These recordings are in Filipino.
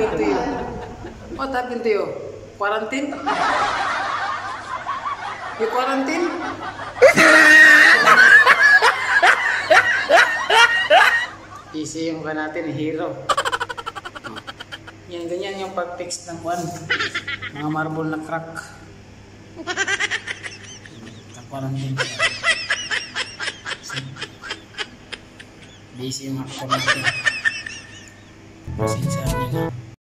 happened to you? What happened to you? Quarantine? You quarantine? Easy yung ka natin, hero. Yan, ganyan yung pag-fix ng one. Mga marble na crack. Quarantine. Busy yung actor natin. Pasensya nila.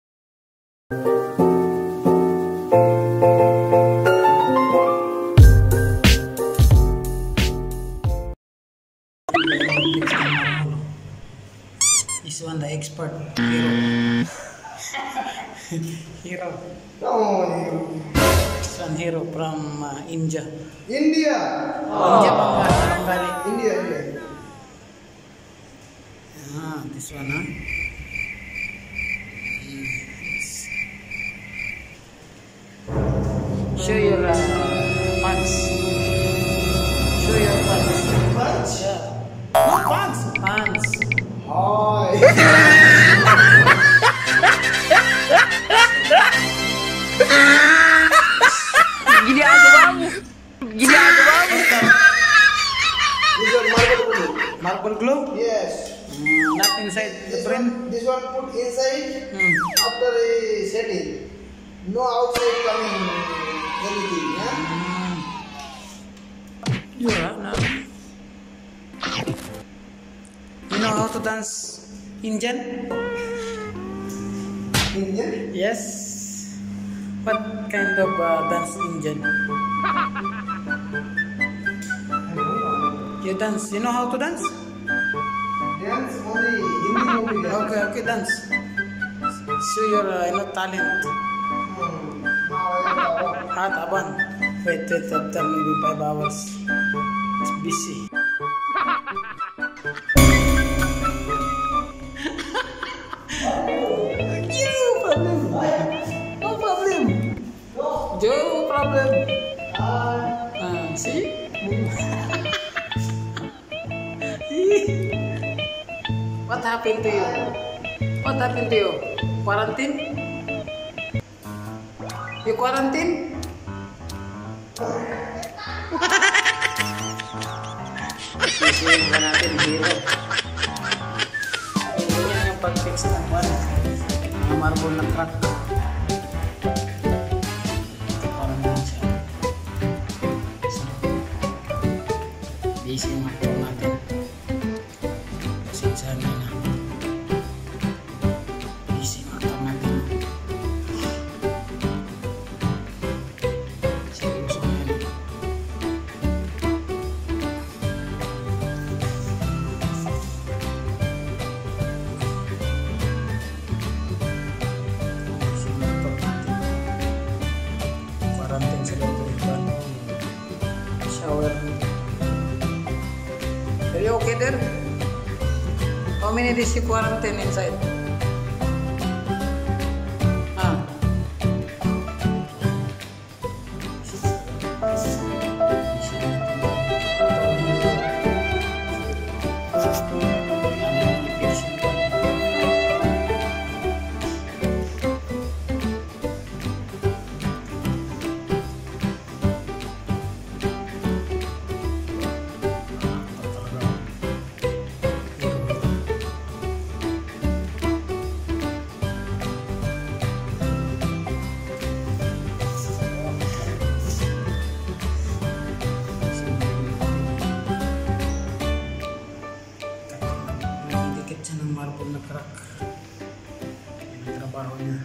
This one the expert hero. Hero. This one hero from India. India. India Bengali. India. This one, huh? Show your pants. Show your pants. Pants? Yeah. No pants. Pants. Hi. Ginagawa mo. Ginagawa mo. This one marble glue. Marble glue? Yes. Not inside the frame. This one put inside after setting. No outside coming anything. Yeah? No. You know how to dance Indian? Indian? Yes. What kind of dance Indian? You dance. You know how to dance? Dance only Hindi movie. Okay, dance. Show your talent. Taban. Wait, after maybe 5 hours. It's busy. No problem. See? What happened to you? What happened to you? Quarantine? You quarantine? Sisihin ka natin, hero. Ganyan yung pag-fix ng one. Mga marble na crack. Parang lang siya. Busy yung actor natin. Pasensya na. Busy yung actor natin. Seryoso yan. Quarantine sa loob ng iba. Shower. Are you okay there? How many days you quarantine inside? Marble na crack. Yan ang trabaho niya.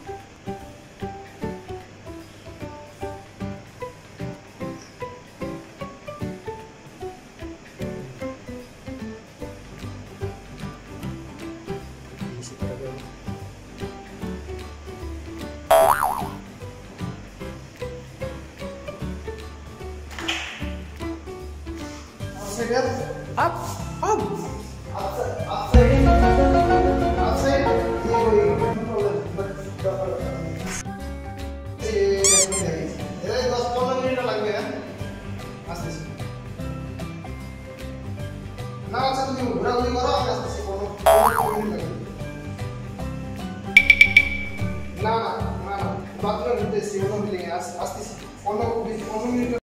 Easy talaga. Up! Up! Outside, please, you know, astis, 1 minute.